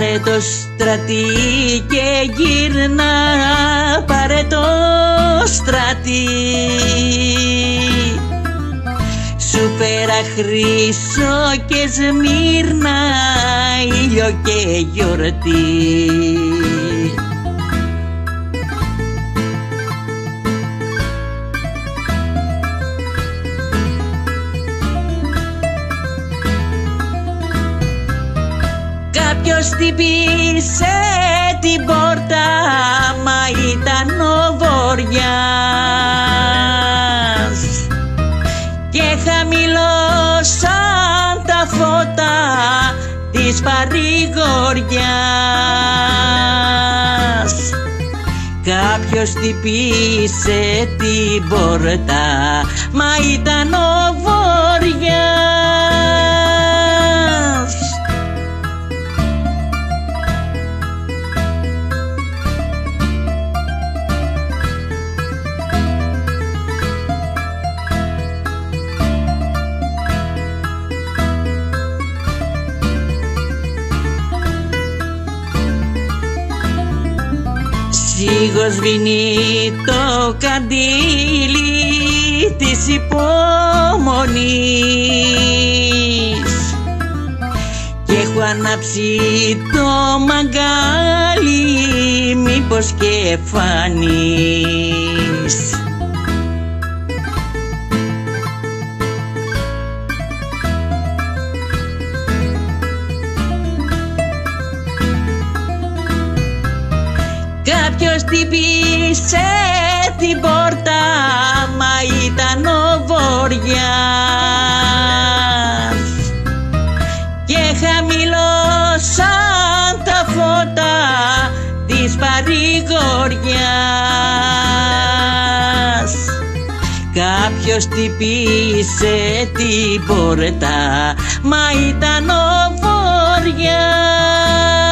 Πάρε το στρατή και γύρνα, πάρε το στρατή. Σου πέρα Χρύσο και Σμύρνα, ήλιο και γιορτή. Κάποιος χτύπησε την πόρτα, μα ήταν ο Βοριάς, και χαμηλώσαν τα φώτα της παρηγοριάς. Κάποιος χτύπησε την πόρτα, μα ήταν ο Βοριάς. Σιγοσβήνει το καντήλι της υπομονής κι έχω ανάψει το μαγκάλι, μήπως και φανείς. Κάποιος χτύπησε την πόρτα, μα ήταν ο Βοριάς, και χαμηλώσαν τα φώτα της παρηγοριάς. Κάποιος χτύπησε την πόρτα, μα ήταν ο Βοριάς.